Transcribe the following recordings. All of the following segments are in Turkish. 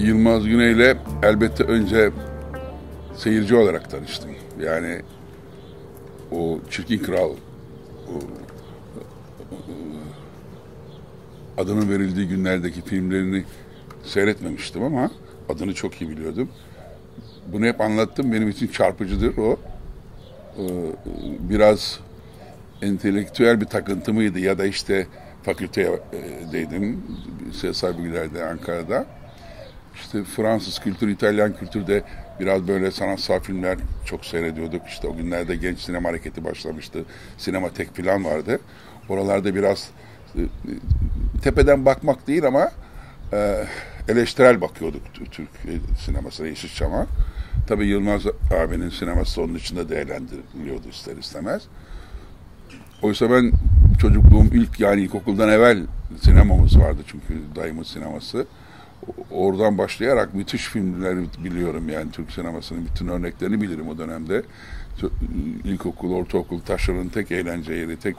Yılmaz Güney'le elbette önce seyirci olarak tanıştım. Yani o Çirkin Kral, o adının verildiği günlerdeki filmlerini seyretmemiştim ama adını çok iyi biliyordum. Bunu hep anlattım. Benim için çarpıcıdır o. Biraz entelektüel bir takıntı mıydı ya da işte fakültedeydim. Siyasal bilgilerde Ankara'da. İşte Fransız kültürü, İtalyan kültürde biraz böyle sanatsal filmler çok seyrediyorduk. İşte o günlerde genç sinema hareketi başlamıştı. Sinematek falan vardı. Oralarda biraz tepeden bakmak değil ama eleştirel bakıyorduk Türk sinemasına, Yeşilçam'a. Tabii Yılmaz abinin sineması onun içinde değerlendiriliyordu ister istemez. Oysa ben çocukluğum ilk yani ilkokuldan evvel sinemamız vardı çünkü dayımın sineması. Oradan başlayarak müthiş filmleri biliyorum yani Türk sinemasının bütün örneklerini bilirim o dönemde. İlkokul, ortaokul, taşranın tek eğlence yeri, tek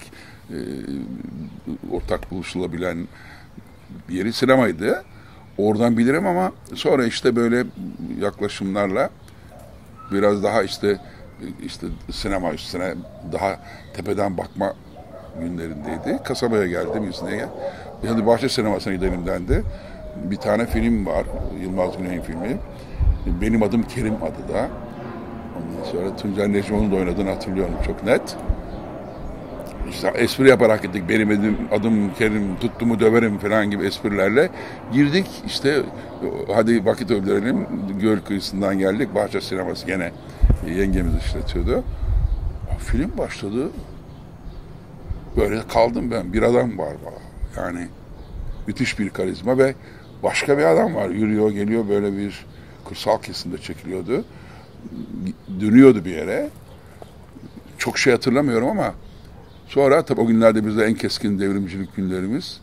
ortak buluşulabilen bir yeri sinemaydı. Oradan bilirim ama sonra işte böyle yaklaşımlarla biraz daha işte sinema üstüne daha tepeden bakma günlerindeydi. Kasabaya geldim İzni'ye. Hadi Bahçe sinemasına gidelim dendi. Bir tane film var, Yılmaz Güney'in filmi. Benim adım Kerim adı da. Ondan sonra Tuncay Necmoğlu'nun da oynadığını hatırlıyorum çok net. İşte espri yaparak gittik. Benim adım Kerim, tuttumu döverim falan gibi esprilerle girdik. İşte hadi vakit öldürelim. Göl kıyısından geldik. Bahçe sineması gene yengemiz işletiyordu. Film başladı. Böyle kaldım ben. Bir adam var bana. Yani müthiş bir karizma ve başka bir adam var. Yürüyor, geliyor böyle bir kırsal kesimde çekiliyordu. Dönüyordu bir yere. Çok şey hatırlamıyorum ama sonra tabii o günlerde bizde en keskin devrimcilik günlerimiz.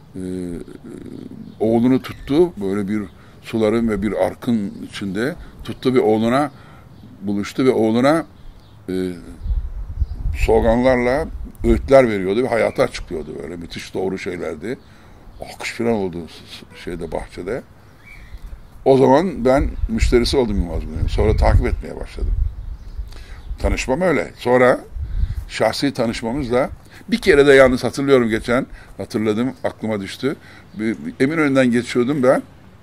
Oğlunu tuttu. Böyle bir suların ve bir arkın içinde tuttu ve oğluna buluştu ve oğluna sloganlarla öğütler veriyordu ve hayatı açıklıyordu böyle. Müthiş doğru şeylerdi. Alkış falan oldu şeyde bahçede. O zaman ben müşterisi oldum Yılmaz Güney'in. Sonra takip etmeye başladım. Tanışmam öyle. Sonra şahsi tanışmamız da bir kere de yalnız hatırlıyorum hatırladım aklıma düştü. Eminönü'nden geçiyordum ben.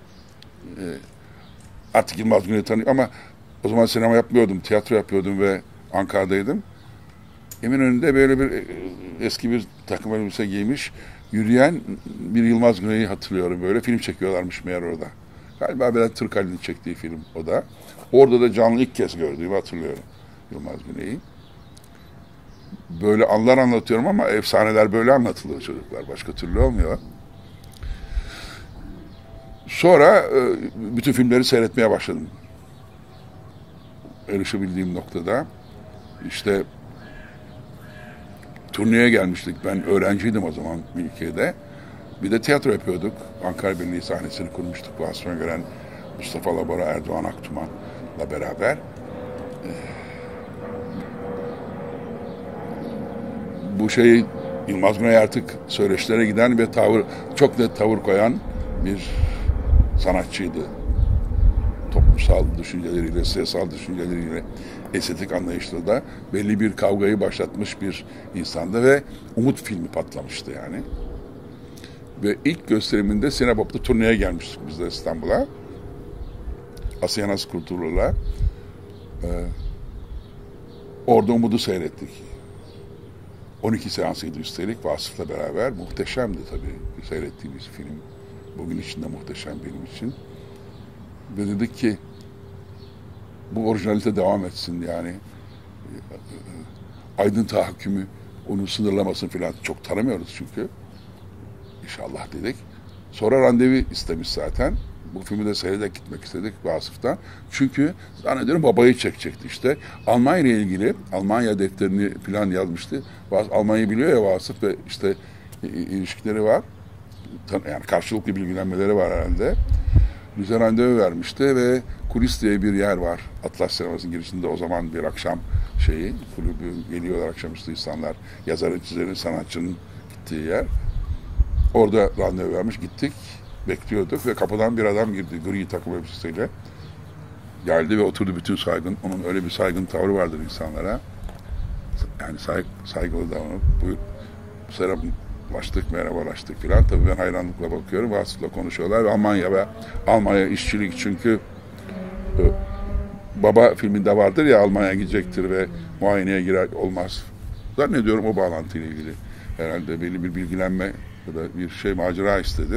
Artık Yılmaz Güney'i tanıyorum ama o zaman sinema yapmıyordum, tiyatro yapıyordum ve Ankara'daydım. Eminönü'nde böyle eski bir takım elbise giymiş, yürüyen bir Yılmaz Güney'i hatırlıyorum böyle. Film çekiyorlarmış meğer orada. Galiba Bülent Türkali'nin çektiği film o da. Orada da canlı ilk kez gördüğümü hatırlıyorum Yılmaz Güney'i. Böyle anlar anlatıyorum ama efsaneler böyle anlatılıyor çocuklar. Başka türlü olmuyor. Sonra bütün filmleri seyretmeye başladım. Erişebildiğim noktada. İşte turneye gelmiştik. Ben öğrenciydim o zaman Bilke'de. Bir de tiyatro yapıyorduk. Ankara Birliği sahnesini kurmuştuk. Vasfı Öngören, Mustafa Labora, Erdoğan Aktuman'la beraber. Bu Yılmaz Güney artık söyleşilere giden ve çok net tavır koyan bir sanatçıydı. Toplumsal düşünceleriyle, siyasal düşünceleriyle, estetik anlayışla da belli bir kavgayı başlatmış bir insandı ve Umut filmi patlamıştı yani. Ve ilk gösteriminde Sinepop'ta turneye gelmiştik biz de İstanbul'a. Asiye Naz Kurtulur'la. Orada Umut'u seyrettik. 12 seansıydı üstelik Vasıf'la beraber. Muhteşemdi tabii seyrettiğimiz film. Bugün için de muhteşem benim için. Ve dedik ki bu orijinalite devam etsin yani. Aydın tahakkümü onu sınırlamasın falan. Çok tanımıyoruz çünkü. İnşallah dedik. Sonra randevu istemiş zaten. Bu filmi de seyrederek gitmek istedik Vasıf'tan. Çünkü zannediyorum babayı çekecekti işte. Almanya ile ilgili Almanya defterini falan yazmıştı. Almanya'yı biliyor ya Vasıf ve işte ilişkileri var. Yani karşılıklı bilgilenmeleri var herhalde. Bize randevu vermişti ve kulis diye bir yer var. Atlas Sineması'nın girişinde o zaman bir akşam kulübü geliyorlar akşamüstü insanlar. Yazarın, çizerin, sanatçının gittiği yer. Orada randevu vermiş gittik. bekliyorduk ve kapıdan bir adam girdi gri takım elbisesiyle. Geldi ve oturdu bütün saygın. Onun öyle bir saygın tavrı vardır insanlara. Yani saygılı davranıp buyur selamlaştık, merhabalaştık filan. Tabii ben hayranlıkla bakıyorum. Vasıfla konuşuyorlar ve Almanya işçilik çünkü Baba filminde vardır ya Almanya'ya gidecektir ve muayeneye girer olmaz. Zannediyorum o bağlantıyla ilgili. Herhalde belli bir bilgilenme ya da bir şey macera istedi.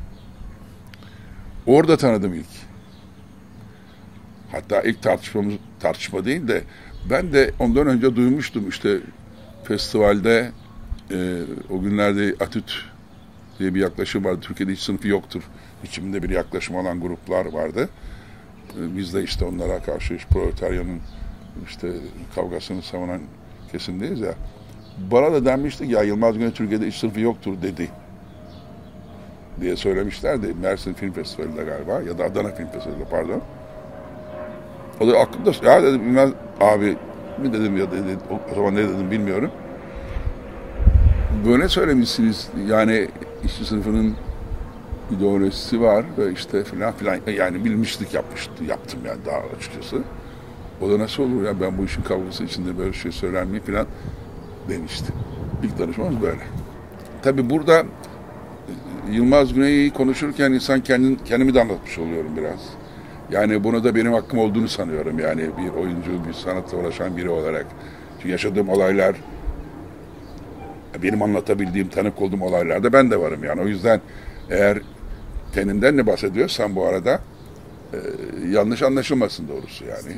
Orada tanıdım ilk. Hatta ilk tartışma değil de ben de ondan önce duymuştum işte festivalde o günlerde Atüt diye bir yaklaşım vardı. Türkiye'de hiç sınıfı yoktur. İçimde bir yaklaşım olan gruplar vardı. Biz de işte onlara karşı proletaryanın işte kavgasını savunan kesimdeyiz ya. Bana da denmişti ki ya Yılmaz Güney Türkiye'de hiç sınıfı yoktur dedi diye söylemişlerdi. Mersin Film Festivali'nde galiba ya da Adana Film Festivali'nde pardon. O da aklımda ya dedim Yılmaz abi mi dedim ya dedi, o zaman ne dedim bilmiyorum. Böyle söylemişsiniz yani işçi sınıfının ideolojisi var ve işte filan filan yani bilmişlik yaptım yani daha açıkçası. O da nasıl olur ya ben bu işin kavgası içinde böyle şey söyler miyim filan demişti. İlk tanışmamız böyle. Tabii burada Yılmaz Güney'i konuşurken insan kendimi de anlatmış oluyorum biraz. Yani bunu da benim hakkım olduğunu sanıyorum yani bir oyuncu, bir sanatla uğraşan biri olarak. Çünkü yaşadığım olaylar, benim anlatabildiğim, tanık olduğum olaylarda ben de varım yani. O yüzden eğer kendinden ne bahsediyorsan bu arada yanlış anlaşılmasın doğrusu yani.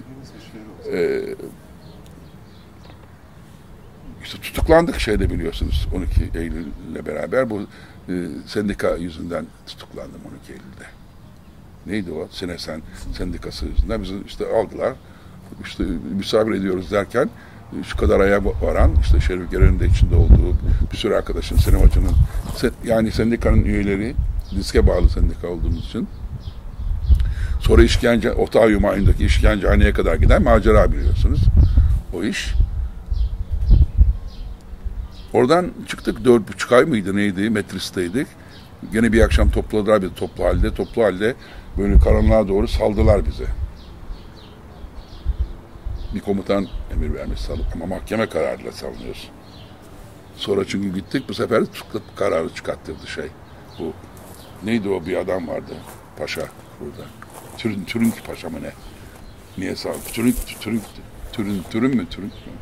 İşte tutuklandık şeyde biliyorsunuz 12 Eylül'le beraber bu sendika yüzünden tutuklandım 12 Eylül'de. Neydi o? Sinesen sendikası yüzünden bizi işte aldılar. İşte misafir ediyoruz derken şu kadar aya varan işte Şerif Geren'in de içinde olduğu bir sürü arkadaşın, sinemacının yani sendikanın üyeleri diske bağlı sendika olduğumuz için sonra işkence, Otayyum ayındaki işkencehaneye kadar giden macera biliyorsunuz. O iş. Oradan çıktık 4,5 ay mıydı neydi Metris'teydik. Gene bir akşam topladılar bizi toplu halde böyle karanlığa doğru saldılar bize. Bir komutan emir vermiş salıp ama mahkeme kararıyla salınıyorsun. Sonra çünkü gittik bu sefer tutukluk kararı çıkarttırdı şey. Bu neydi o bir adam vardı paşa burada. Türünk paşa mı ne? Niye saldı? Türün mü?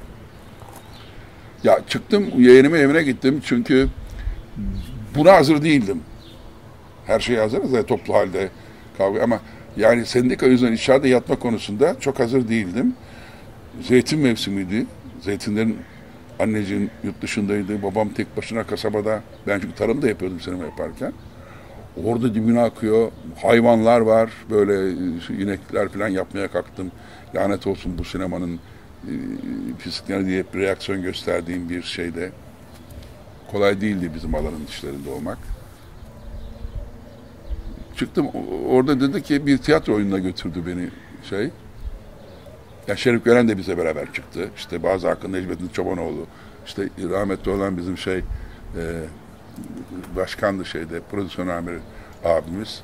Ya çıktım yeğenimin evine gittim çünkü buna hazır değildim. Her şey hazırız ya toplu halde kavga ama yani sendika yüzünden içeride yatma konusunda çok hazır değildim. Zeytin mevsimiydi. Zeytinlerin anneciğim yurt dışındaydı. Babam tek başına kasabada. Ben çünkü tarım da yapıyordum sinema yaparken. Orada dibine akıyor. Hayvanlar var. Böyle inekler falan yapmaya kalktım. Lanet olsun bu sinemanın pisliklerine diye bir reaksiyon gösterdiğim bir şeyde. Kolay değildi bizim alanın işlerinde olmak. Çıktım orada dedi ki bir tiyatro oyununa götürdü beni şey. Ya Şerif Gören de bize beraber çıktı. İşte bazı hakkında Necmettin Çobanoğlu. İşte rahmetli olan bizim başkandı şeyde, prodüksiyon amiri abimiz.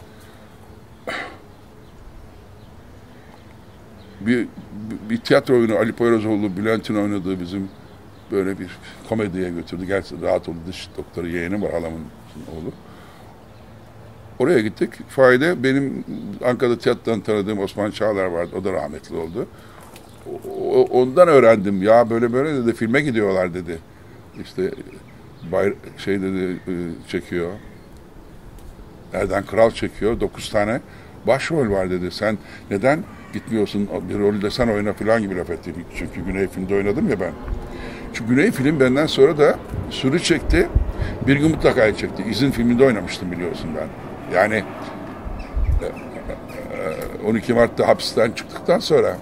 Bir tiyatro oyunu Ali Poyrazoğlu, Bülent'in oynadığı bizim böyle bir komediye götürdü. Gerçi rahat oldu. Dış doktoru yeğenim var halamın oğlu. Oraya gittik. Faide benim Ankara'da tiyatrodan tanıdığım Osman Çağlar vardı. O da rahmetli oldu. Ondan öğrendim. Ya böyle dedi filme gidiyorlar dedi. İşte dedi çekiyor. Erden Kral çekiyor. 9 tane başrol var dedi. Sen neden gitmiyorsun? Bir rolü de sen oyna falan gibi laf etti. Çünkü Güney filmde oynadım ya ben. Çünkü Güney film benden sonra da sürü çekti. Bir gün mutlaka çekti. İzin filminde oynamıştım biliyorsun ben. Yani 12 Mart'ta hapisten çıktıktan sonra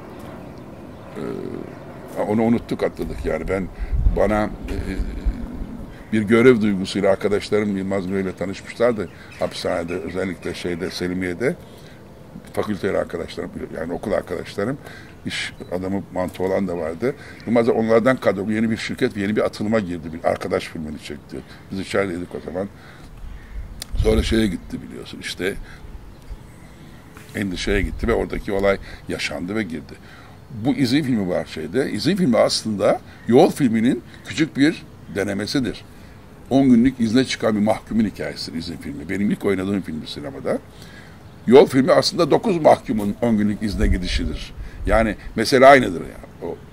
onu unuttuk atladık yani bana bir görev duygusuyla arkadaşlarım Yılmaz Güney ile tanışmışlardı hapishanede özellikle Selimiye'de fakülteli arkadaşlarım yani okul arkadaşlarım iş adamı mantığı olan da vardı. Yılmaz onlardan kadro yeni bir şirket yeni bir atılıma girdi bir arkadaş filmini çekti. Biz içerideydik o zaman. Sonra şeye gitti biliyorsun işte, Endişe'ye gitti ve oradaki olay yaşandı ve girdi. Bu izin filmi var şeyde. İzin filmi aslında yol filminin küçük bir denemesidir. 10 günlük izne çıkan bir mahkumun hikayesidir izin filmi. Benim ilk oynadığım filmdi sinemada. Yol filmi aslında 9 mahkumun 10 günlük izne gidişidir. Yani mesele aynıdır yani. O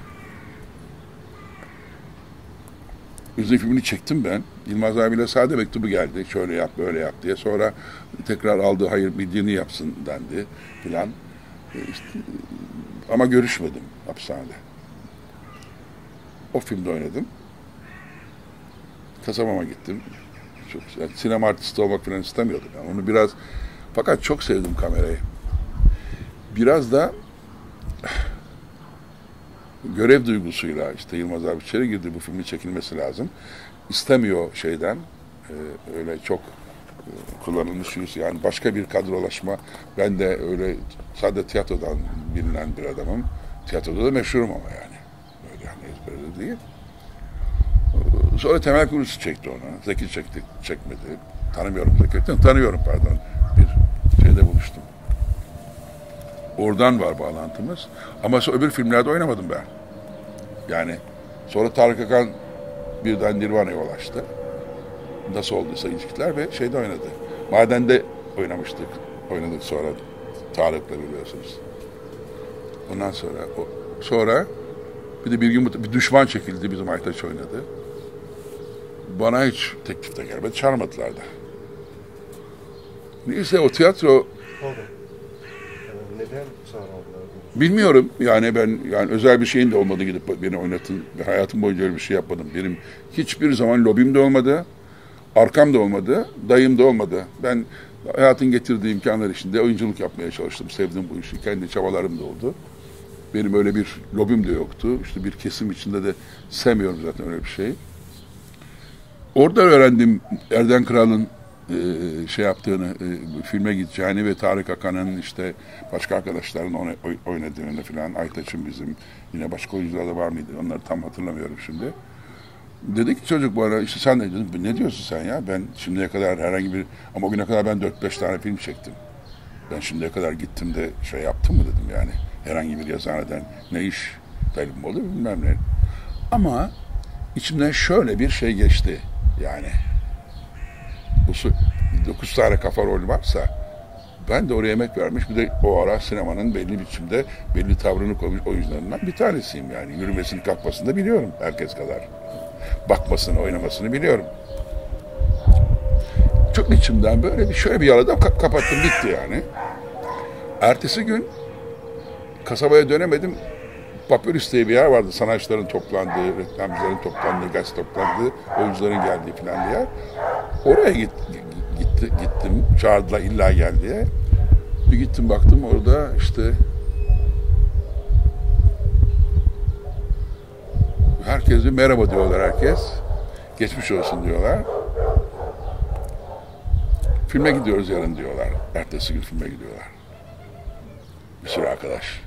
izin filmini çektim ben. Yılmaz abiyle sade mektubu geldi. Şöyle yap, böyle yap diye. Sonra tekrar aldı, hayır bildiğini yapsın dendi filan. İşte, ama görüşmedim hapishanede. O filmde oynadım. Kasabama gittim. Çok, yani sinema artisti olmak falan istemiyordum. Yani onu biraz, fakat çok sevdim kamerayı. Biraz da görev duygusuyla işte Yılmaz abi içeri girdi, bu filmin çekilmesi lazım. İstemiyor şeyden, öyle çok kullanılmış yüz, yani başka bir kadrolaşma. Ben de öyle sadece tiyatrodan bilinen bir adamım. Tiyatroda da meşhurum ama yani. Öyle yani ezberde değil. Sonra Temel Kurusu çekti ona. Zeki çekmedi. Tanımıyorum Zeki. Tanıyorum pardon. Bir şeyde buluştum. Oradan var bağlantımız. Ama öbür filmlerde oynamadım ben. Yani sonra Tarık Akan birden Nirvana'ya ulaştı. Nasıl olduysa ilişkiler ve şeyde oynadı. Maden'de oynamıştık. Oynadık sonra Tarık'la biliyorsunuz. Ondan sonra bir de bir gün bir düşman çekildi, bizim Aytaç oynadı. Bana hiç teklif de gelmedi, çağırmadılar da. Neyse o tiyatro... Neden çağırmadılar? Bilmiyorum yani, ben yani özel bir şeyin de olmadı gidip beni oynatın. Hayatım boyunca öyle bir şey yapmadım. Benim hiçbir zaman lobim de olmadı, arkam da olmadı, dayım da olmadı. Ben hayatın getirdiği imkanlar içinde oyunculuk yapmaya çalıştım. Sevdim bu işi, kendi çabalarım da oldu. Benim öyle bir lobim de yoktu. İşte bir kesim içinde de sevmiyorum zaten öyle bir şey. Orada öğrendim Erden Kral'ın şey yaptığını, filme gideceğini ve Tarık Akan'ın işte başka arkadaşların oynadığını falan, Aytaç'ın bizim, yine başka oyuncular da var mıydı? Onları tam hatırlamıyorum şimdi. Dedi ki çocuk bana, işte sen de dedim, ne diyorsun sen ya? Ben şimdiye kadar herhangi bir, ama o güne kadar ben 4-5 tane film çektim. Ben şimdiye kadar gittim de şey yaptım mı dedim yani. Herhangi bir yazıhaneden ne iş talibim olur bilmem ne. Ama içimden şöyle bir şey geçti yani. Bu 9 tane kafa rol varsa ben de oraya emek vermiş, bir de o ara sinemanın belli biçimde belli tavrını koymuş oyuncularından bir tanesiyim yani. Yürümesini kalkmasını da biliyorum herkes kadar. Bakmasını, oynamasını biliyorum. Çok içimden böyle şöyle bir yalada kapattım, bitti yani. Ertesi gün kasabaya dönemedim. Papyrus diye bir yer vardı. Sanatçıların toplandığı, reklamcıların toplandığı, gazete toplandığı, oyuncuların geldiği falan bir yer. Oraya gittim. Çağırdılar illa gel diye. Bir gittim baktım orada işte herkese merhaba diyorlar herkes. Geçmiş olsun diyorlar. Filme gidiyoruz yarın diyorlar. Ertesi gün filme gidiyorlar. Bir sürü arkadaş.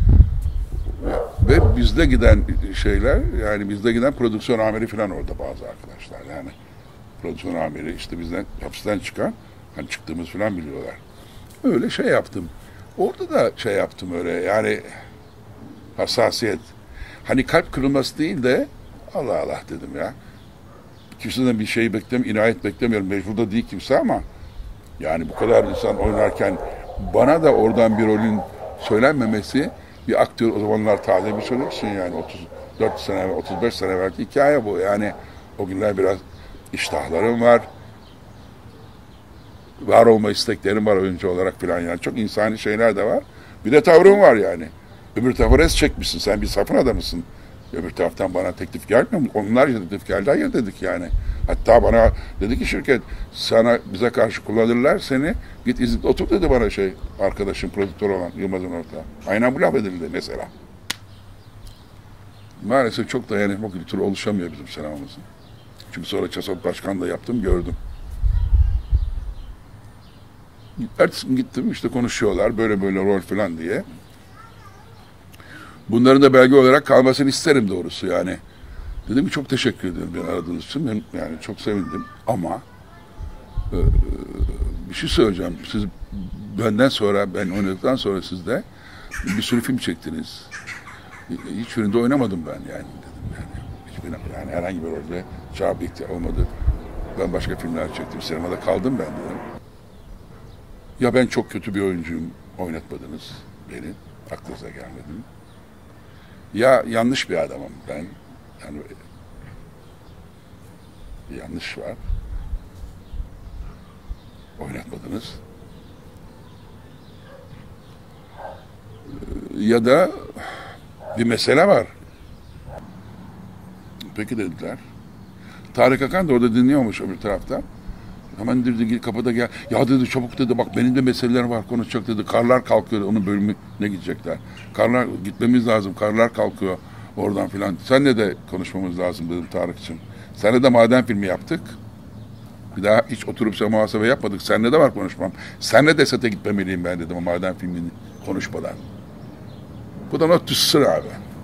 Ve bizde giden şeyler, yani bizde giden prodüksiyon amiri falan orada bazı arkadaşlar. Yani prodüksiyon amiri işte bizden, hapisten çıkan, hani çıktığımız falan biliyorlar. Öyle şey yaptım. Orada da şey yaptım öyle yani, hassasiyet. Hani kalp kırılması değil de Allah Allah dedim ya. Kimseden bir şey inayet beklemiyorum. Mecbur da değil kimse ama yani bu kadar insan oynarken bana da oradan bir rolün söylenmemesi, bir aktör o zamanlar taze bir çocuksun yani, 34 sene, 35 sene belki hikaye bu. Yani o günler biraz iştahlarım var. Var olma isteklerim var oyuncu olarak falan yani. Çok insani şeyler de var. Bir de tavrım var yani. Öbür tarafa res çekmişsin. Sen bir safın adamısın. Öbür taraftan bana teklif gelmiyor mu? Onlarca teklif geldi. Hayır dedik yani. Hatta bana dedi ki şirket, bize karşı kullanırlar seni. Git İzmit'te otur dedi bana arkadaşım, prodüktör olan Yılmaz'ın ortağı. Aynen bu laf edildi mesela. Maalesef çok dayanışma kültürü oluşamıyor bizim sinemamızın. Çünkü sonra Çasop Başkan da yaptım, gördüm. Ertesi gün gittim, işte konuşuyorlar böyle böyle rol falan diye. Bunların da belge olarak kalmasını isterim doğrusu yani. Dedim ki çok teşekkür ederim beni aradığınız için. Ben yani çok sevindim ama Ee, bir şey söyleyeceğim. Siz benden sonra, ben oynadıktan sonra siz de bir sürü film çektiniz. Hiçbirinde oynamadım ben yani dedim yani. Hiçbir, yani herhangi bir rolde cevap ihtiyaç olmadı. Ben başka filmler çektim. Sinemada kaldım ben dedim. Ya ben çok kötü bir oyuncuyum, oynatmadınız beni. Aklınıza gelmedi. Ya yanlış bir adamım ben. Yani bir yanlış var. Oynatmadınız. Ya da bir mesele var. Peki dediler. Tarık Akan da orada dinliyormuş öbür tarafta. Hemen dedi kapıda gel. Ya dedi çabuk dedi bak benim de meseleler var konuşacak dedi. Karlar kalkıyor onun bölümüne gidecekler. Karlar gitmemiz lazım. Karlar kalkıyor oradan filan. Seninle de konuşmamız lazım dedim Tarık'cığım. Seninle de maden filmi yaptık. Bir daha hiç oturup muhasebe yapmadık. Seninle de var konuşmam. Seninle de sete gitmemeliyim ben dedim o maden filmini konuşmadan. Bu da not düşsün abi.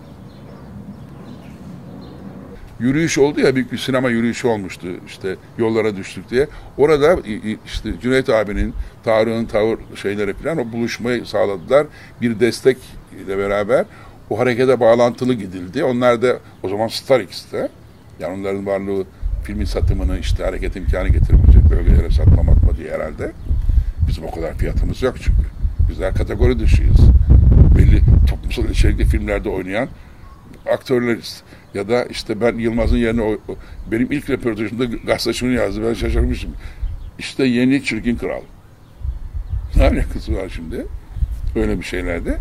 Yürüyüş oldu ya, büyük bir sinema yürüyüşü olmuştu işte yollara düştük diye. Orada işte Cüneyt abinin, Tarık'ın tavır şeyleri falan o buluşmayı sağladılar. Bir destek ile beraber o harekete bağlantılı gidildi. Onlar da o zaman Star X'te. Yani onların varlığı filmin satımını işte hareket imkanı getirmeyecek bölgelere satmamak diye herhalde. Bizim o kadar fiyatımız yok çünkü. Bizler kategori dışıyız. Belli toplumsal içerikli filmlerde oynayan aktörleriz. Ya da işte ben Yılmaz'ın yerine benim ilk röportajımda gazetecinin yazdı. Ben şaşırmışım. İşte yeni çirkin kral. Ne alakası var şimdi? Öyle bir şeylerde.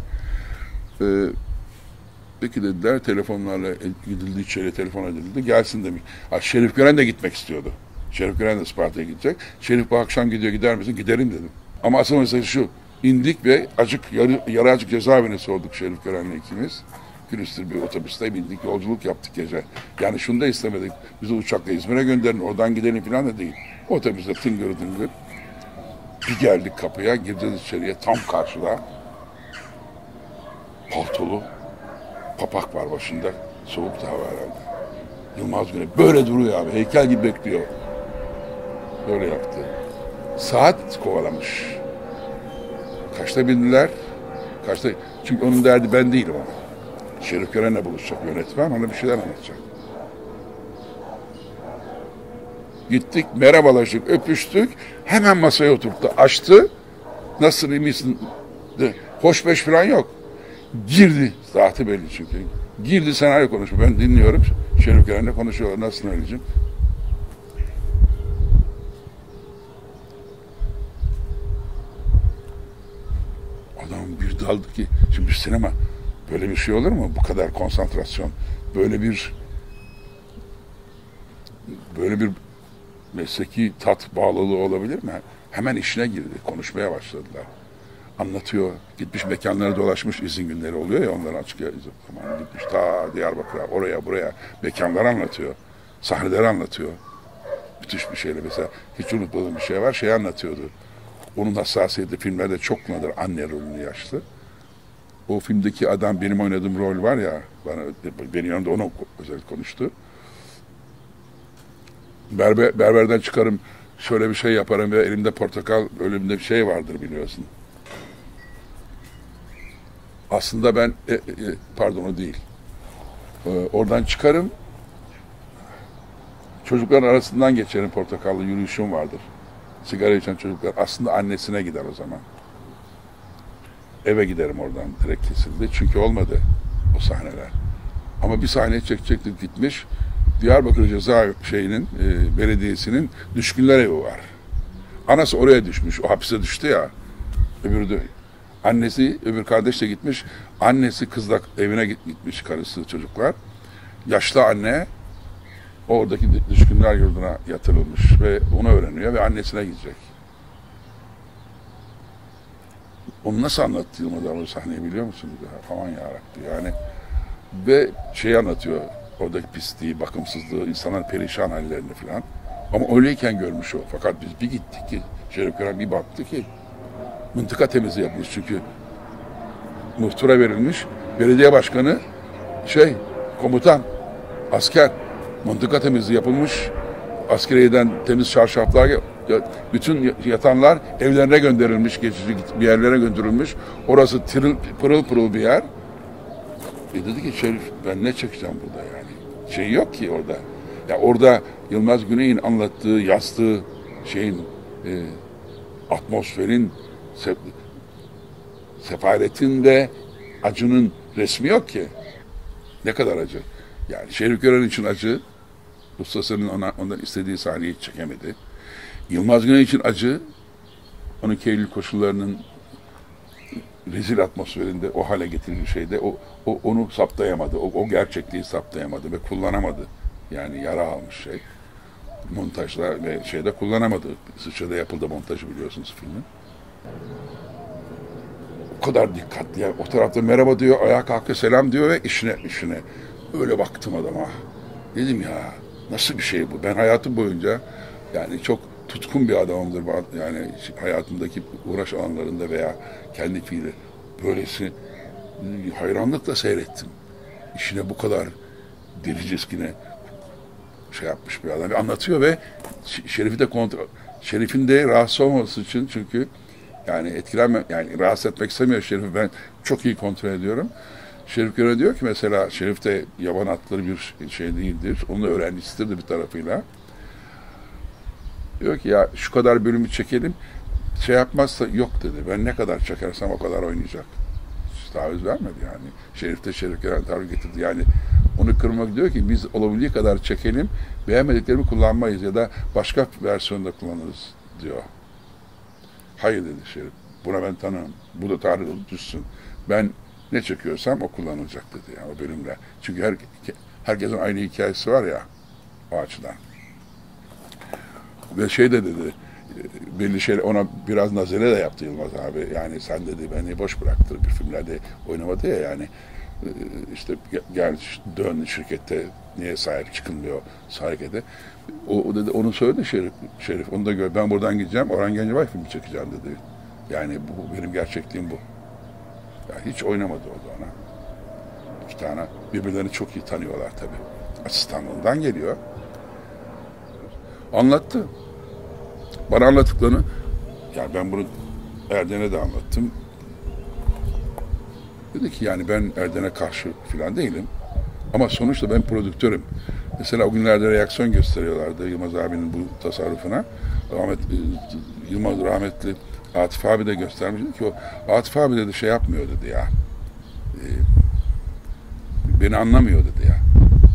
Peki dediler telefonlarla gidildi içeri telefon edildi. Gelsin demiş. Şerif Gören de gitmek istiyordu. Şerif Gören de Isparta'ya gidecek. Şerif bu akşam gidiyor gider misin? Giderim dedim. Ama asıl mesele şu. İndik ve yarı açık cezaevine sorduk Şerif Gören'le ikimiz. Külüstür bir otobüste bindik, yolculuk yaptık gece. Yani şunu da istemedik, bizi uçakla İzmir'e gönderin, oradan gidelim falan da değil. Otobüste tıngır tıngır. Bir geldik kapıya, gireceğiz içeriye, tam karşıda. Paltolu, papak var başında, soğuk da hava herhalde. Yılmaz Güney, böyle duruyor abi, heykel gibi bekliyor. Böyle yaptı. Saat kovalamış. Kaçta bindiler? Kaçta? Çünkü onun derdi ben değilim ama. Şerif Gören'le buluşacak yönetmen, ona bir şeyler anlatacak. Gittik, merhabalaştık, öpüştük, hemen masaya oturttu, açtı. Nasılsın, iyi misin? Hoş beş falan yok. Girdi, zaten belli çünkü. Girdi senaryo konuşuyor, ben dinliyorum. Şerif Gören'le konuşuyorlar, nasılsın Ali'cim? Adam bir daldı ki, şimdi bir sinema, böyle bir şey olur mu? Bu kadar konsantrasyon, böyle bir mesleki tat bağlılığı olabilir mi? Hemen işine girdi, konuşmaya başladılar. Anlatıyor, gitmiş mekanlara dolaşmış, izin günleri oluyor ya onların açık zaman gitmiş ta Diyarbakır'a, oraya buraya mekanları anlatıyor, sahneleri anlatıyor. Müthiş bir şeyle mesela hiç unutmadığım bir şey var, şey anlatıyordu. Onun hassasiyeti filmlerde çok nadir anne rolünü yaşlı. O filmdeki adam benim oynadığım rol var ya, benim yanımda ona özel konuştu. Berberden çıkarım, şöyle bir şey yaparım ve elimde portakal, elimde bir şey vardır biliyorsun. Aslında ben, pardon o değil. Oradan çıkarım, çocukların arasından geçerim, portakallı yürüyüşüm vardır. Sigara içen çocuklar, aslında annesine gider o zaman. Eve giderim oradan, direkt kesildi. Çünkü olmadı o sahneler. Ama bir sahne çekecektik gitmiş. Diyarbakır Ceza Belediyesi'nin düşkünler evi var. Anası oraya düşmüş, o hapise düştü ya. Öbürü de, annesi, öbür kardeş de gitmiş. Annesi kızla evine gitmiş, karısı, çocuklar. Yaşlı anne oradaki düşkünler yurduna yatırılmış ve onu öğreniyor ve annesine gidecek. Onu nasıl anlattığımı da o sahneyi biliyor musun? Aman yarabbim yani. Ve şeyi anlatıyor, oradaki pisliği, bakımsızlığı, insanların perişan hallerini falan. Ama öyleyken görmüş o. Fakat biz bir gittik ki, Şerif Gören bir baktı ki, mıntıka temizliği yapmış çünkü. Muhtıra verilmiş, belediye başkanı, komutan, asker, mıntıka temizliği yapılmış, askeriyeden temiz çarşaflar Bütün yatanlar evlerine gönderilmiş, geçici bir yerlere gönderilmiş. Orası pırıl pırıl bir yer. Dedi ki Şerif, ben ne çekeceğim burada yani? Şey yok ki orada. Ya orada Yılmaz Güney'in anlattığı, yazdığı şeyin, atmosferin, sefaletin ve acının resmi yok ki. Ne kadar acı. Yani Şerif Gören için acı, ustasının ondan istediği sahneyi çekemedi. Yılmaz Güney için acı, 12 Eylül koşullarının rezil atmosferinde o hale getirilmiş şeyde onu saptayamadı. O gerçekliği saptayamadı ve kullanamadı. Yani yara almış şey. Montajda ve şeyde kullanamadı. Sıçra'da yapıldı montajı, biliyorsunuz filmin. O kadar dikkatli. Yani o tarafta merhaba diyor, ayağa kalkıyor, selam diyor ve işine. Öyle baktım adama. Dedim ya, nasıl bir şey bu? Ben hayatım boyunca yani çok tutkun bir adamımdır. Yani hayatımdaki uğraş alanlarında veya kendi fiili böylesi hayranlıkla seyrettim. İşine bu kadar delicesine şey yapmış bir adam. Anlatıyor ve Şerif'in de rahatsız olmaması için, çünkü yani yani rahatsız etmek istemiyor Şerif'i, ben çok iyi kontrol ediyorum. Şerif Göre diyor ki mesela, Şerif de yaban atları bir şey değildir. Onun öğrencisidir de bir tarafıyla. Diyor ki ya şu kadar bölümü çekelim. Şey yapmazsa yok dedi. Ben ne kadar çekersem o kadar oynayacak. Hiç taviz vermedi yani. Şerif de Şerif Gören taviz getirdi. Yani onu kırmak, diyor ki biz olabildiği kadar çekelim. Beğenmediklerimi kullanmayız ya da başka versiyonda kullanırız diyor. Hayır dedi Şerif. Buna ben tanımam. Bu da tarih düşsün. Ben ne çekiyorsam o kullanılacak dedi yani o bölümler. Çünkü herkesin aynı hikayesi var ya, o açıdan. Ve şey de dedi, belli şeyler ona biraz nazire de yaptı Yılmaz abi. Yani sen dedi beni boş bıraktı, bir filmlerde oynamadı ya yani. İşte gel dön şirkette, niye sahip çıkılmıyor harekete. O dedi, onu söyledi Şerif. Onu da gör. Ben buradan gideceğim, Orhan Gencebay filmi çekeceğim dedi. Yani bu benim gerçekliğim bu. Yani hiç oynamadı o da ona. İki tane birbirlerini çok iyi tanıyorlar tabii. Asistanlığından geliyor. Anlattı. Bana anlattıklarını, yani ben bunu Erden'e de anlattım. Dedi ki yani ben Erden'e karşı falan değilim. Ama sonuçta ben prodüktörüm. Mesela o günlerde reaksiyon gösteriyorlardı Yılmaz abinin bu tasarrufuna. Yılmaz rahmetli Atif abi de göstermişti ki o Atif abi dedi şey yapmıyor dedi ya. Beni anlamıyor dedi ya.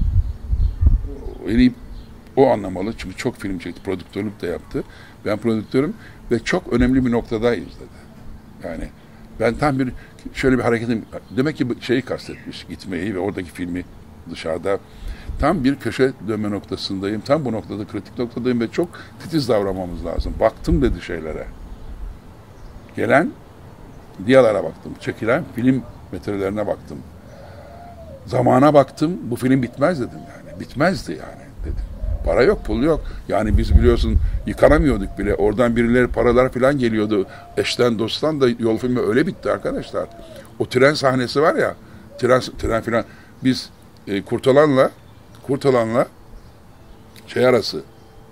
O anlamalı çünkü çok film çekti, prodüktörlük de yaptı. Ben prodüktörüm ve çok önemli bir noktadayız dedi. Yani ben tam şöyle bir hareketim, demek ki şeyi kastetmiş, gitmeyi ve oradaki filmi dışarıda. Tam bir köşe dönme noktasındayım, tam bu noktada kritik noktadayım ve çok titiz davranmamız lazım. Baktım dedi şeylere. Gelen diyalara baktım, çekilen film metrelerine baktım. Zamana baktım, bu film bitmez dedim yani. Bitmezdi yani dedim. Para yok, pul yok. Yani biz biliyorsun yıkanamıyorduk bile. Oradan birileri paralar falan geliyordu. Eşten dosttan da yol filmi öyle bitti arkadaşlar. O tren sahnesi var ya, tren falan. Biz Kurtalan'la şey arası,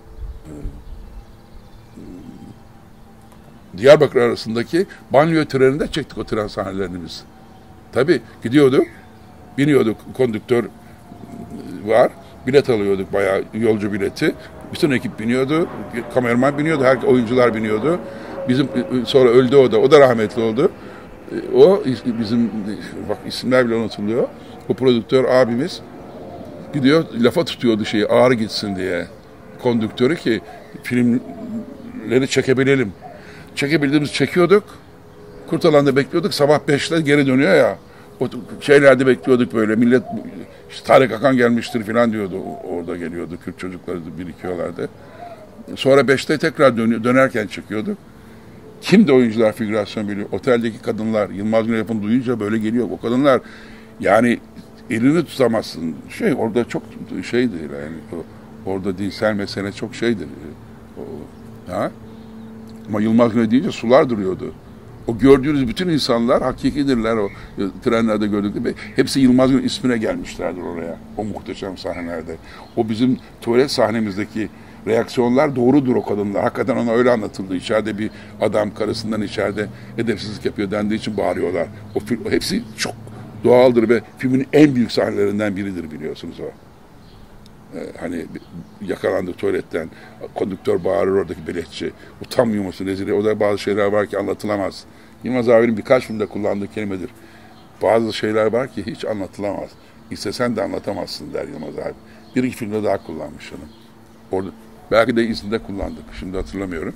Diyarbakır arasındaki banliyö treninde çektik o tren sahnelerini biz. Tabii gidiyorduk, biniyorduk, kondüktör var, bilet alıyorduk bayağı, yolcu bileti. Bütün ekip biniyordu, kameraman biniyordu, oyuncular biniyordu. Sonra öldü o da rahmetli oldu. O bizim, bak isimler bile unutuluyor. O prodüktör abimiz gidiyor, lafa tutuyordu şeyi, ağır gitsin diye. Kondüktörü ki filmleri çekebilelim. Çekebildiğimiz çekiyorduk. Kurtalan'da bekliyorduk. Sabah 5'te geri dönüyor ya. O şeylerde bekliyorduk böyle. Millet işte Tarık Akan gelmiştir falan diyordu. Orada geliyordu. Kürt çocukları birikiyorlardı. Sonra 5'te tekrar dönerken çekiyorduk. Kimdi oyuncular figürasyon biliyor? Oteldeki kadınlar. Yılmaz Güney yapın duyunca böyle geliyor. O kadınlar yani elini tutamazsın. Orada çok şeydir yani. Orada dinsel mesele çok şeydir. Ha? Ama Yılmaz Güney deyince sular duruyordu. O gördüğünüz bütün insanlar hakikidirler, o trenlerde gördük gibi. Hepsi Yılmaz Güney ismine gelmişlerdir oraya. O muhteşem sahnelerde. O bizim tuvalet sahnemizdeki reaksiyonlar doğrudur o kadınlar. Hakikaten ona öyle anlatıldı. İçeride bir adam karısından içeride edepsizlik yapıyor dendiği için bağırıyorlar. O hepsi çok doğaldır ve filmin en büyük sahnelerinden biridir, biliyorsunuz o. Hani yakalandı tuvaletten, konduktör bağırır, oradaki beleşçi, utanmıyor musun, rezil? O da bazı şeyler var ki anlatılamaz. Yılmaz abinin birkaç filmde kullandığı kelimedir. Bazı şeyler var ki hiç anlatılamaz. İstesen de anlatamazsın der Yılmaz abi. Bir iki filmde daha kullanmış onu. Orada, belki de izinde kullandık, şimdi hatırlamıyorum.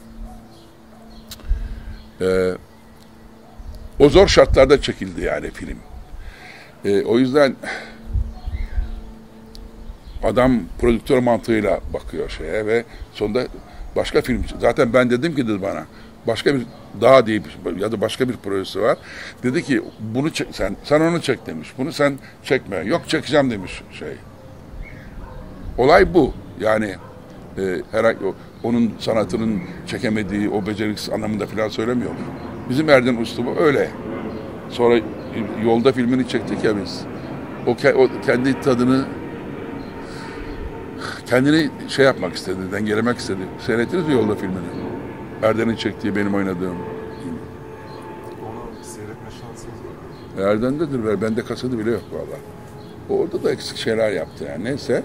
O zor şartlarda çekildi yani film. O yüzden adam prodüktör mantığıyla bakıyor şeye ve sonunda başka film. Zaten ben dedim ki dedi bana, başka bir daha diye ya da başka bir projesi var. Dedi ki bunu çek, sen onu çek demiş. Bunu sen çekme. Yok çekeceğim demiş şey. Olay bu. Yani herhangi onun sanatının çekemediği o beceriksiz anlamında falan söylemiyor. Bizim Erden üslubu öyle. Sonra Yolda filmini çektik ya biz. O kendi tadını, kendini şey yapmak istedi, dengelemek istedi. Seyrettiniz mi Yolda filmini? Erden'in çektiği, benim oynadığım. Onu seyretme şansınız var. Erden'dedir. Bende kaseti bile yok valla. Orada da eksik şeyler yaptı yani. Neyse.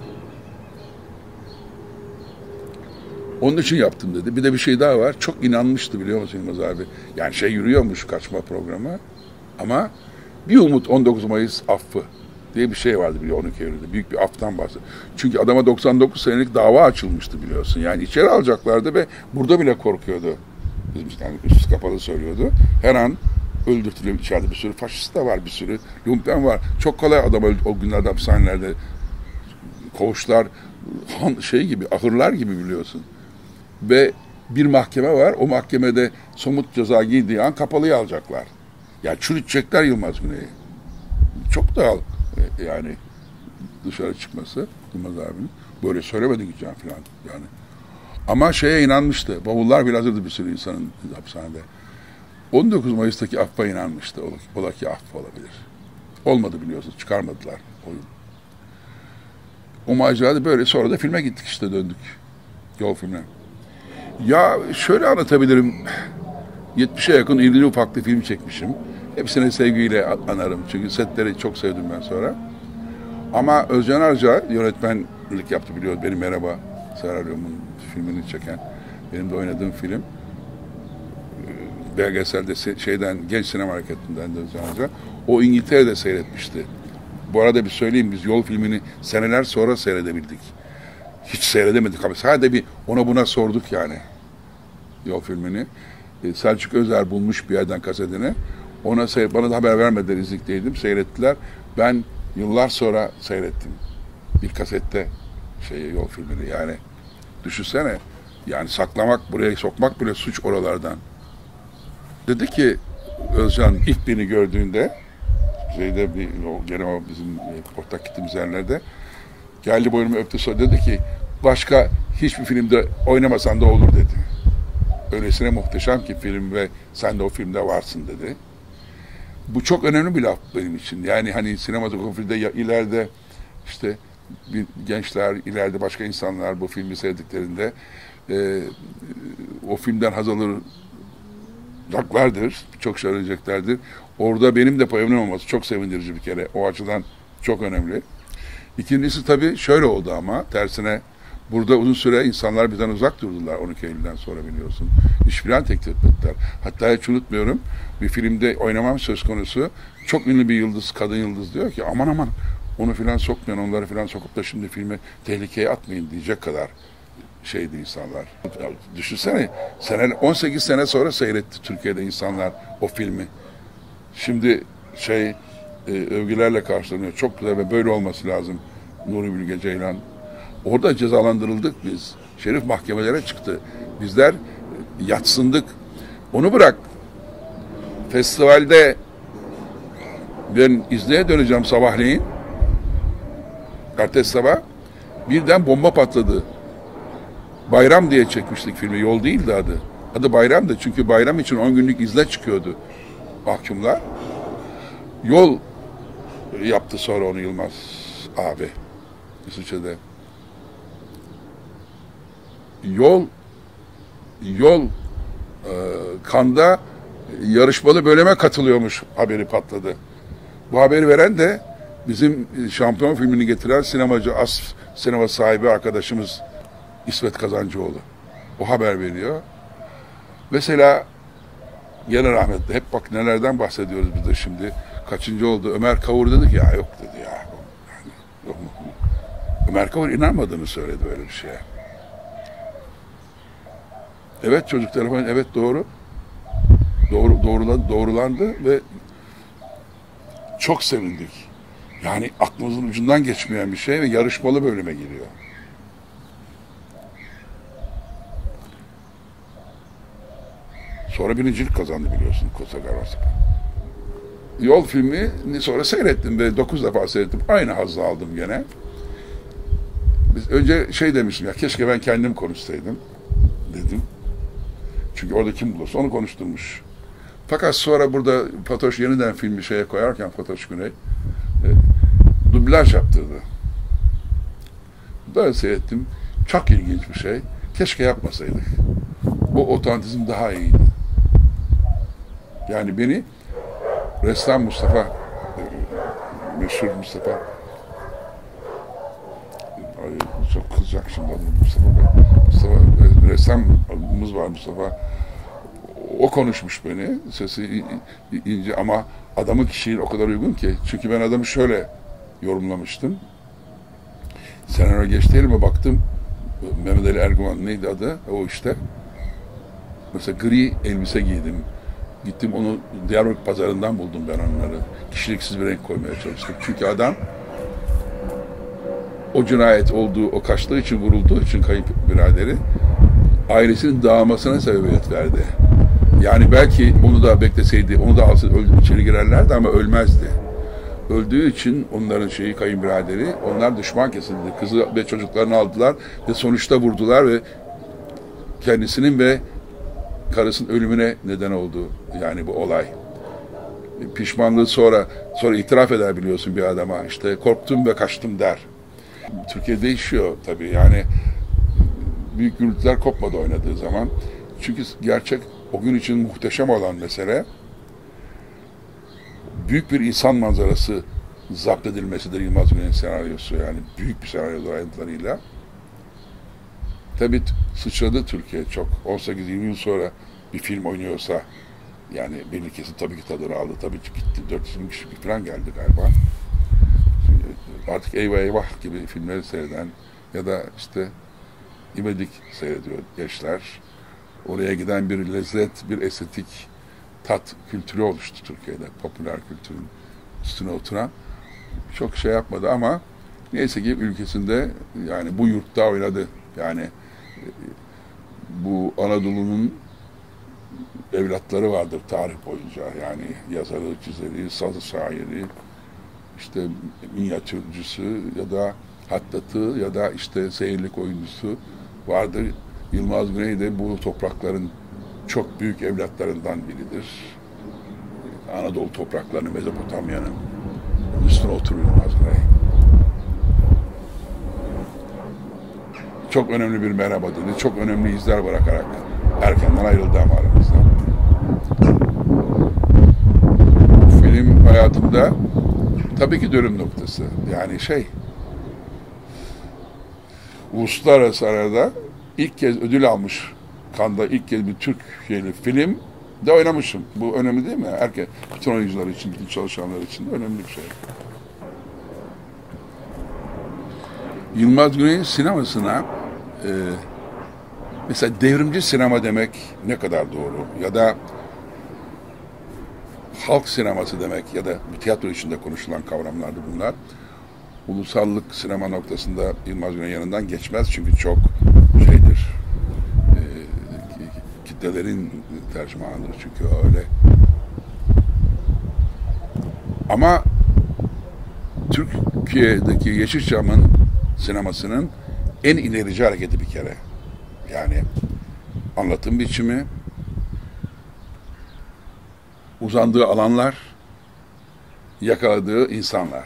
Onun için yaptım dedi. Bir de bir şey daha var. Çok inanmıştı, biliyor musun Yılmaz abi? Yani şey yürüyormuş, kaçma programı. Ama bir umut 19 Mayıs affı diye bir şey vardı, biliyor 12 Eylül'de. Büyük bir aftan bahsediyor. Çünkü adama 99 senelik dava açılmıştı, biliyorsun. Yani içeri alacaklardı ve burada bile korkuyordu. Bizim yani üst kapalı söylüyordu. Her an öldürtülüyor içeride. Bir sürü faşist de var, bir sürü lumpen var. Çok kolay adam o günlerde hapishanelerde koğuşlar şey gibi, ahırlar gibi, biliyorsun. Ve bir mahkeme var. O mahkemede somut ceza giydiği an kapalıyı alacaklar. Yani çürütecekler Yılmaz Güney'i. Çok doğal yani dışarı çıkması Yılmaz abinin. Böyle söylemedi gideceğim falan yani. Ama şeye inanmıştı. Bavullar bile hazırdı bir sürü insanın hapishanede. 19 Mayıs'taki affa inanmıştı. Ola ki aff olabilir. Olmadı, biliyorsunuz. Çıkarmadılar oyun. O macerada böyle, sonra da filme gittik işte, döndük. Yol filmine. Ya şöyle anlatabilirim. 70'e yakın irili ufaklı film çekmişim. Hepsini sevgiyle anarım. Çünkü setleri çok sevdim ben sonra. Ama Özcan Arca yönetmenlik yaptı, biliyor. Benim Merhaba Seraryum'un filmini çeken, benim de oynadığım film. Belgeselde şeyden, Genç Sinema Hareketi'nden de Özcan Arca. O İngiltere'de seyretmişti. Bu arada bir söyleyeyim, biz Yol filmini seneler sonra seyredebildik. Hiç seyredemedik ama sadece bir ona buna sorduk yani. Yol filmini. Selçuk Özer bulmuş bir yerden kasetini. Bana da haber vermediler, izlikteydim. Seyrettiler. Ben yıllar sonra seyrettim. Bir kasette Yol filmini. Yani düşünsene. Yani saklamak, buraya sokmak bile suç oralardan. Dedi ki Özcan ilk beni gördüğünde gene o bizim ortak gittiğimiz yerlerde geldi, boynumu öptü, sonra dedi ki başka hiçbir filmde oynamasan da olur dedi. Öylesine muhteşem ki film ve sen de o filmde varsın dedi. Bu çok önemli bir laf benim için. Yani hani sinematografide ileride işte gençler, ileride başka insanlar bu filmi sevdiklerinde o filmden haz alacaklardır. Çok şey öğreneceklerdir. Orada benim de payımın olması çok sevindirici bir kere. O açıdan çok önemli. İkincisi tabii şöyle oldu ama tersine burada uzun süre insanlar bizden uzak durdular 12 Eylül'den sonra, biliyorsun. İş filan teklif ettiler. Hatta hiç unutmuyorum, bir filmde oynamam söz konusu. Çok ünlü bir yıldız, kadın yıldız diyor ki aman onu filan sokmayın, onları filan sokup da şimdi filmi tehlikeye atmayın diyecek kadar şeydi insanlar. Ya, düşünsene 18 sene sonra seyretti Türkiye'de insanlar o filmi. Şimdi övgülerle karşılanıyor. Çok güzel ve böyle olması lazım. Nuri Bilge Ceylan. Orada cezalandırıldık biz. Şerif mahkemelere çıktı. Bizler yatsındık. Onu bırak. Festivalde ben İzni'ye döneceğim sabahleyin. Ertesi sabah birden bomba patladı. Bayram diye çekmiştik filmi. Yol değildi adı. Adı Bayram'dı çünkü bayram için 10 günlük izne çıkıyordu. mahkumlar. Yol yaptı sonra onu Yılmaz abi. İsviçre'de. Yol Cannes'da yarışmalı bölüme katılıyormuş, haberi patladı. Bu haberi veren de bizim şampiyon filmini getiren sinemacı, sinema sahibi arkadaşımız İsmet Kazancıoğlu. O haber veriyor. Mesela gene rahmetli, hep bak nelerden bahsediyoruz biz de şimdi. Kaçıncı oldu? Ömer Kavur dedi ki ya yok dedi ya. Yani, yok. Ömer Kavur inanmadığını söyledi böyle bir şeye. Evet çocuk telefon, evet doğru. Doğrulandı ve çok sevindik. Yani aklımızın ucundan geçmeyen bir şey ve yarışmalı bölüme giriyor. Sonra birincilik kazandı biliyorsun Kosta Garvas'ta. Yol filmini sonra seyrettim ve 9 defa seyrettim. Aynı hazzı aldım gene. Biz önce şey demiştim ya, keşke ben kendim konuşsaydım dedim. Çünkü orada kim bulursa onu konuşturmuş. Fakat sonra burada Fatoş yeniden filmi şeye koyarken Fatoş Güney dublaj yaptırdı. Böyle seyrettim. Çok ilginç bir şey. Keşke yapmasaydık. Bu otantizm daha iyiydi. Yani beni ressam Mustafa, meşhur Mustafa, ay, çok kızacak şimdi Mustafa ressamımız var Mustafa. O konuşmuş beni, sesi ince ama adamın kişiliği o kadar uygun ki. Çünkü ben adamı şöyle yorumlamıştım. Senaryo geç değil mi baktım, Mehmet Ali Erguvan neydi adı? O işte. Mesela gri elbise giydim. Gittim onu Diyarbakır pazarından buldum ben onları. Kişiliksiz bir renk koymaya çalıştım. Çünkü adam o cinayet olduğu, o kaçtığı için, vurulduğu için kayınbiraderi ailesinin dağılmasına sebebiyet verdi. Yani belki onu da bekleseydi, onu da alsa içeri girerlerdi ama ölmezdi. Öldüğü için onların kayınbiraderi, onlar düşman kesildi. Kızı ve çocuklarını aldılar ve sonuçta vurdular ve kendisinin ve karısının ölümüne neden oldu. Yani bu olay. Pişmanlığı sonra itiraf eder biliyorsun bir adama. İşte korktum ve kaçtım der. Türkiye değişiyor tabii. Yani büyük gürültüler kopmadı oynadığı zaman. Çünkü gerçek o gün için muhteşem olan mesele büyük bir insan manzarası zapt edilmesidir Yılmaz Güney'in senaryosu. Yani büyük bir senaryodur ayrıntılarıyla. Tabii sıçradı Türkiye çok. 18-20 yıl sonra bir film oynuyorsa yani belli kesin tabii ki tadını aldı. Tabii ki gitti. 400 kişi falan geldi galiba. Artık eyvah eyvah gibi filmleri seyreden ya da işte İvedik seyrediyor gençler. Oraya giden bir lezzet, bir estetik tat kültürü oluştu Türkiye'de. Popüler kültürün üstüne oturan. Çok şey yapmadı ama neyse ki ülkesinde yani bu yurtta oynadı. Yani bu Anadolu'nun evlatları vardır tarih boyunca. Yani yazarı, çizeri, sazı şairi, işte minyatürcüsü ya da hattatı ya da işte seyirlik oyuncusu vardır. Yılmaz Güney de bu toprakların çok büyük evlatlarından biridir. Anadolu topraklarının, Mezopotamya'nın üstüne oturuyor Yılmaz Güney. Çok önemli bir merhaba dedi. Çok önemli izler bırakarak erkenden ayrıldı ama aramızdan. Bu film hayatımda tabii ki dönüm noktası. Yani uluslararası arada ilk kez ödül almış. Cannes'da ilk kez bir Türkiye'li film de oynamışım. Bu önemli değil mi? Bütün oyuncular için, bütün çalışanlar için de önemli bir şey. Yılmaz Güney'in sinemasına mesela devrimci sinema demek ne kadar doğru? Ya da halk sineması demek ya da tiyatro içinde konuşulan kavramlardı bunlar. Ulusallık sinema noktasında Yılmaz Güney yanından geçmez çünkü çok kitlelerin tercümanıdır çünkü öyle. Ama Türkiye'deki Yeşilçam'ın sinemasının en ilerici hareketi bir kere. Yani anlatım biçimi, uzandığı alanlar, yakaladığı insanlar.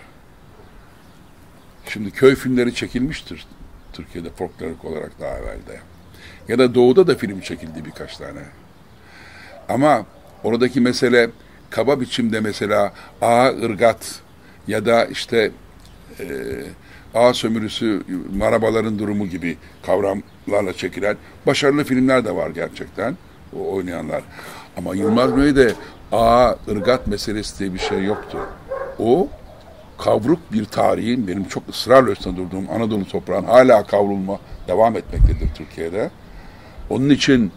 Şimdi köy filmleri çekilmiştir Türkiye'de folklorik olarak daha evvelde. Ya da doğuda da film çekildi birkaç tane. Ama oradaki mesele kaba biçimde mesela ağa ırgat ya da işte ağa sömürüsü, marabaların durumu gibi kavramlarla çekilen başarılı filmler de var gerçekten o oynayanlar. Ama Yılmaz Güney'de ağa ırgat meselesi diye bir şey yoktu. O kavruk bir tarihin, benim çok ısrarla üstüne durduğum Anadolu toprağın hala kavrulma devam etmektedir Türkiye'de. Onun için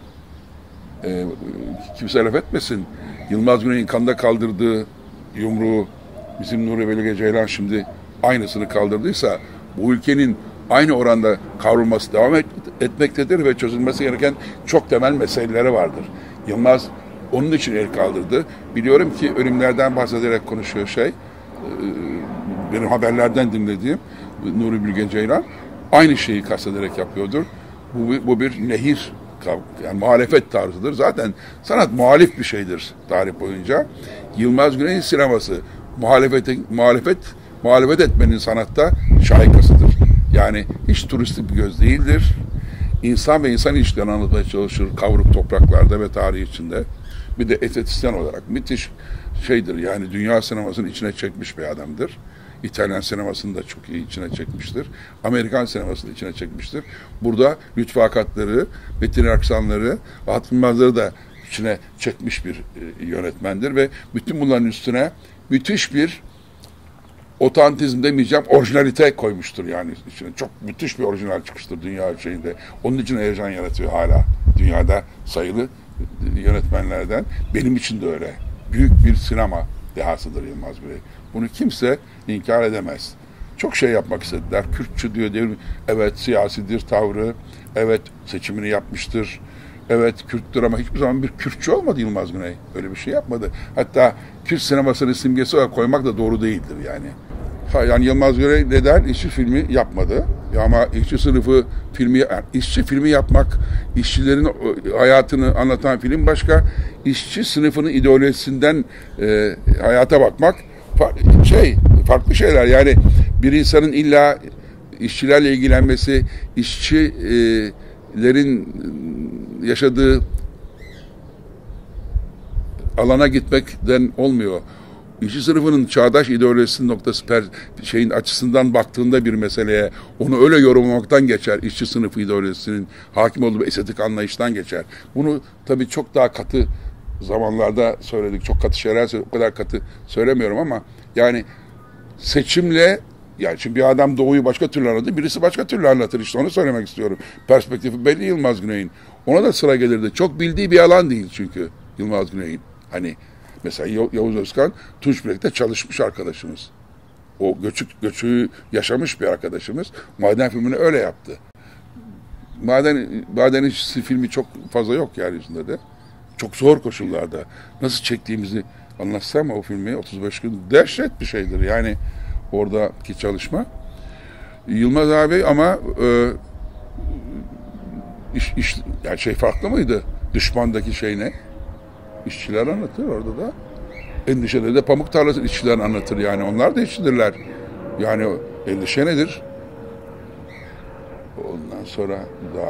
kimse laf etmesin. Yılmaz Güney'in kanda kaldırdığı yumruğu bizim Nuri Bilge Ceylan şimdi aynısını kaldırdıysa bu ülkenin aynı oranda kavrulması devam etmektedir ve çözülmesi gereken çok temel meseleleri vardır. Yılmaz onun için el kaldırdı. Biliyorum ki ölümlerden bahsederek konuşuyor benim haberlerden dinlediğim Nuri Bilge Ceylan aynı şeyi kastederek yapıyordur. Bu bir nehir, yani muhalefet tarzıdır. Zaten sanat muhalif bir şeydir tarih boyunca. Yılmaz Güney'in sineması muhalefet etmenin sanatta şahikasıdır. Yani hiç turistik bir göz değildir. İnsan ve insan ilişkilerini anlatmaya çalışır kavruk topraklarda ve tarih içinde. Bir de estetisyen olarak müthiş şeydir. Yani dünya sinemasının içine çekmiş bir adamdır. İtalyan sinemasını da çok iyi içine çekmiştir. Amerikan sinemasını içine çekmiştir. Burada Lütfü Akatları, Metin Erksanları, Hatun Mazları da içine çekmiş bir yönetmendir ve bütün bunların üstüne müthiş bir otantizm demeyeceğim, orijinalite koymuştur yani içine. Çok müthiş bir orijinal çıkıştır dünya şeyinde. Onun için heyecan yaratıyor hala. Dünyada sayılı yönetmenlerden. Benim için de öyle. Büyük bir sinema dehasıdır Yılmaz Bey. Bunu kimse inkar edemez. Çok şey yapmak istediler. Kürtçü diyor değil mi? Evet siyasidir tavrı. Evet seçimini yapmıştır. Evet Kürttür ama hiçbir zaman bir Kürtçü olmadı Yılmaz Güney. Öyle bir şey yapmadı. Hatta Kürt sinemasının simgesi olarak koymak da doğru değildir yani. Yani Yılmaz Güney neden işçi filmi yapmadı? Ama işçi sınıfı filmi, yani işçi filmi yapmak, işçilerin hayatını anlatan film başka, işçi sınıfının ideolojisinden hayata bakmak farklı şeyler. Yani bir insanın illa işçilerle ilgilenmesi, işçilerin yaşadığı alana gitmekten olmuyor. İşçi sınıfının çağdaş ideolojisinin açısından baktığında bir meseleye onu öyle yorumlamaktan geçer. İşçi sınıfı ideolojisinin hakim olduğu bir estetik anlayıştan geçer. Bunu tabii çok daha katı zamanlarda söyledik. Çok katı şeyler söyledik. O kadar katı söylemiyorum ama yani seçimle yani şimdi bir adam doğuyu başka türlü anlatır, birisi başka türlü anlatır. İşte onu söylemek istiyorum. Perspektifi belli Yılmaz Güney'in. Ona da sıra gelirdi. Çok bildiği bir alan değil çünkü Yılmaz Güney'in. Hani mesela Yavuz Özkan Tunçbilek'te çalışmış arkadaşımız. O göçü yaşamış bir arkadaşımız. Maden filmini öyle yaptı. Maden işçisi filmi çok fazla yok yeryüzünde de. Çok zor koşullarda. Nasıl çektiğimizi anlatsam o filmi 35 gün dehşet bir şeydir. Yani oradaki çalışma. Yılmaz abi ama yani farklı mıydı? Düşmandaki şey ne? İşçiler anlatır orada da. Endişede de pamuk tarlası işçilerini anlatır yani. Onlar da işçidirler. Yani endişe nedir? Ondan sonra daha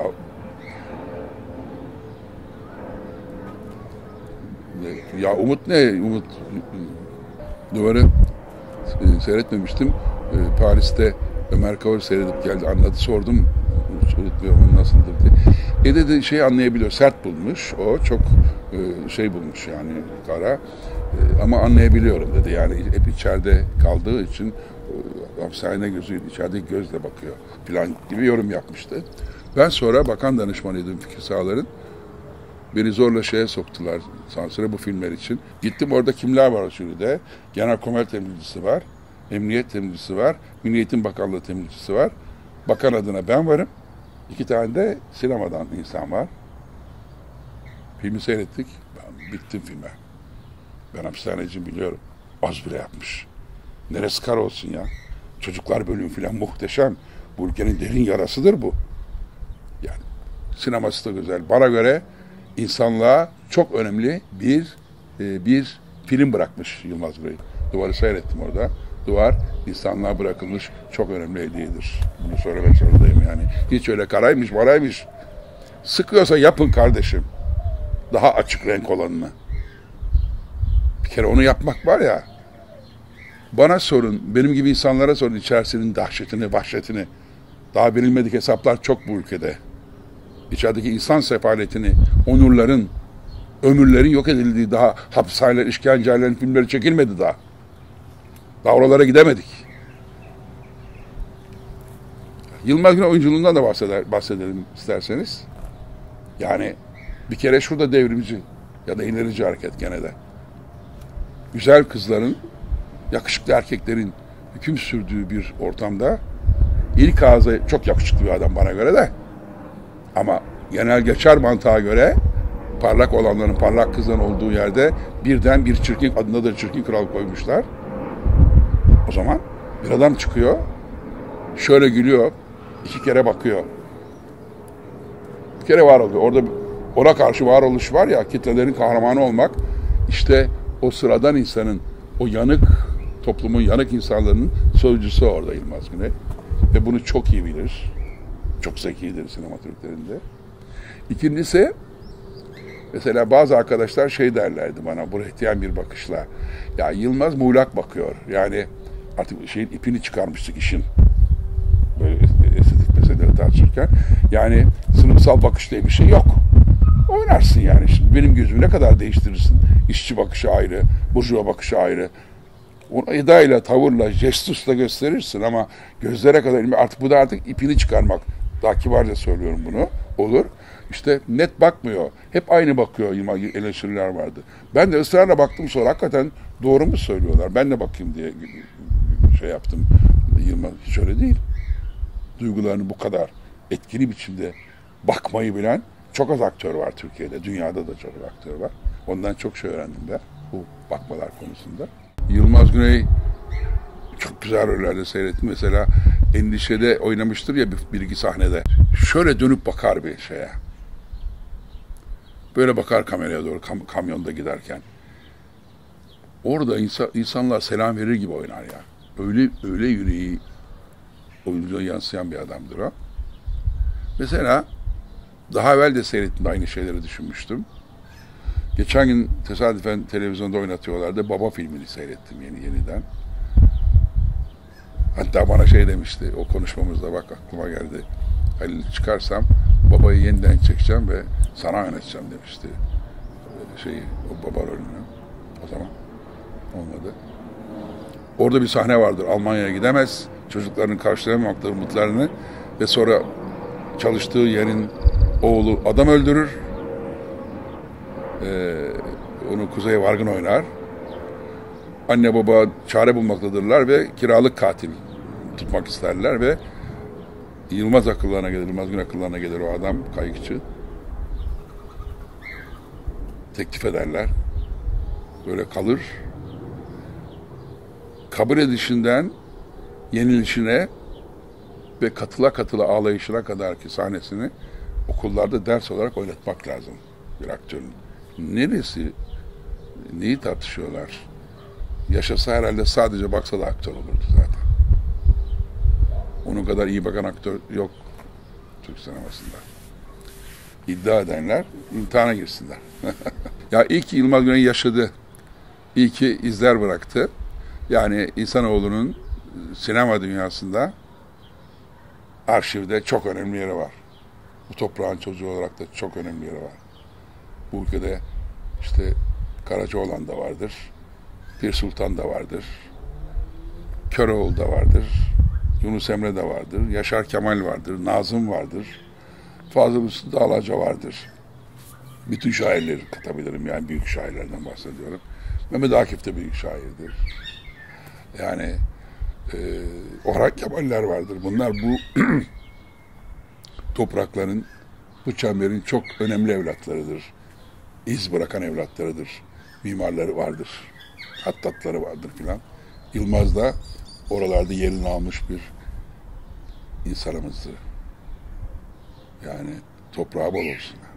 ya Umut ne? Umut Duvarı seyretmemiştim. Paris'te Ömer Kavur seyredip geldi. Anladı. Sordum. Unutmuyorum nasıldır diye. Dedi anlayabiliyor. Sert bulmuş. O çok bulmuş yani kara. Ama anlayabiliyorum dedi. Yani hep içeride kaldığı için hapishane gözüyle içerideki gözle bakıyor falan gibi yorum yapmıştı. Ben sonra bakan danışmanıydım Fikri Sağlar'ın. Beni zorla soktular sansüre bu filmler için. Gittim orada kimler var o jüride? Genelkurmay temsilcisi var, Emniyet temsilcisi var, Milli Eğitim Bakanlığı temsilcisi var. Bakan adına ben varım. 2 tane de sinemadan insan var. Filmi seyrettik. Ben bittim filme. Ben hapishaneciyim biliyorum. Az bile yapmış. Neresi kar olsun ya. Çocuklar bölümü falan muhteşem. Bu ülkenin derin yarasıdır bu. Yani sineması da güzel. Bana göre insanlığa çok önemli bir film bırakmış Yılmaz Güney. Duvarı seyrettim orada. Duvar insanlığa bırakılmış çok önemli hediyedir. Bunu söylemek zorundayım yani. Hiç öyle karaymış, maraymış. Sıkıyorsa yapın kardeşim. Daha açık renk olanını. Bir kere onu yapmak var ya. Bana sorun, benim gibi insanlara sorun içerisinin dehşetini, vahşetini. Daha verilmedik hesaplar çok bu ülkede. İçerideki insan sefaletini, onurların, ömürlerin yok edildiği daha hapishaneler, işkencelerin filmleri çekilmedi daha. Daha oralara gidemedik. Yılmaz Güney oyunculuğundan da bahsedelim isterseniz. Yani bir kere şurada devrimci ya da ilerici hareket gene de. Güzel kızların, yakışıklı erkeklerin hüküm sürdüğü bir ortamda ilk ağza çok yakışıklı bir adam bana göre de. Ama genel geçer mantığa göre parlak olanların, parlak kızların olduğu yerde birden bir çirkin, adına da çirkin kral koymuşlar. O zaman bir adam çıkıyor, şöyle gülüyor, 2 kere bakıyor. Bir kere var oluyor. Orada ona karşı varoluş var ya, kitlelerin kahramanı olmak, işte o sıradan insanın, o yanık, toplumun yanık insanların sözcüsü orada Yılmaz Güney. Ve bunu çok iyi bilir. Çok zekidir sinematürklerinde. İkincisi, mesela bazı arkadaşlar şey derlerdi bana, bu ihtiyar bir bakışla. Ya Yılmaz muğlak bakıyor. Yani artık şeyin ipini çıkarmıştık işin. Böyle estetik meseleleri tartışırken. Yani sınıfsal bakış diye bir şey yok. Oynarsın yani. Şimdi benim gözümü ne kadar değiştirirsin? İşçi bakışı ayrı, burjuva bakışı ayrı. Onu edayla, tavırla, jestusla gösterirsin ama gözlere kadar artık bu da artık ipini çıkarmak. Daha kibarca söylüyorum bunu. Olur. İşte net bakmıyor. Hep aynı bakıyor eleştiriler vardı. Ben de ısrarla baktım sonra hakikaten doğru mu söylüyorlar? Ben de bakayım diye şey yaptım. Yılmaz hiç öyle değil. Duygularını bu kadar etkili biçimde bakmayı bilen çok az aktör var Türkiye'de. Dünyada da çok az aktör var. Ondan çok şey öğrendim ben bu bakmalar konusunda. Yılmaz Güney çok güzel rollerde seyrettim. Mesela Endişe'de oynamıştır ya bir iki sahnede. Şöyle dönüp bakar bir şeye. Böyle bakar kameraya doğru kamyonda giderken. Orada insanlar selam verir gibi oynar ya. Öyle yüreği oyuncuya yansıyan bir adamdır o. Mesela daha evvel de seyrettim, aynı şeyleri düşünmüştüm. Geçen gün tesadüfen televizyonda oynatıyorlardı. Baba filmini seyrettim yeniden. Hatta bana şey demişti, o konuşmamızda bak aklıma geldi. Halil çıkarsam babayı yeniden çekeceğim ve sana yöneteceğim demişti. O baba rolünü. O zaman olmadı. Orada bir sahne vardır. Almanya'ya gidemez. Çocuklarının karşılayamamakta umutlarını ve sonra çalıştığı yerin oğlu adam öldürür. Onu Kuzey Vargın oynar. Anne baba çare bulmaktadırlar ve kiralık katil tutmak isterler ve Yılmaz Gün akıllarına gelir o adam, kayıkçı. Teklif ederler. Böyle kalır. Kabul edişinden yenilişine ve katıla ağlayışına kadarki sahnesini okullarda ders olarak oynatmak lazım bir aktörün. Neyi tartışıyorlar? Yaşasa herhalde sadece baksa da aktör olurdu zaten. Onun kadar iyi bakan aktör yok Türk sinemasında. İddia edenler imtihana girsinler. Ya iyi ki Yılmaz Güney yaşadı. İyi ki izler bıraktı. Yani insanoğlunun sinema dünyasında arşivde çok önemli yeri var. Bu toprağın çocuğu olarak da çok önemli yeri var. Bu ülkede işte Karacaoğlan da vardır. Pir Sultan da vardır. Köroğlu da vardır. Yunus Emre de vardır. Yaşar Kemal vardır. Nazım vardır. Fazıl Hüsnü Dağlaca vardır. Bütün şairleri katabilirim. Yani büyük şairlerden bahsediyorum. Mehmet Akif de büyük şairdir. Yani Orhan Kemaller vardır. Bunlar bu toprakların, bu çemberin çok önemli evlatlarıdır. İz bırakan evlatlarıdır. Mimarları vardır. Hattatları vardır filan. Yılmaz da oralarda yerini almış bir insanımızdı. Yani toprağı bol olsun.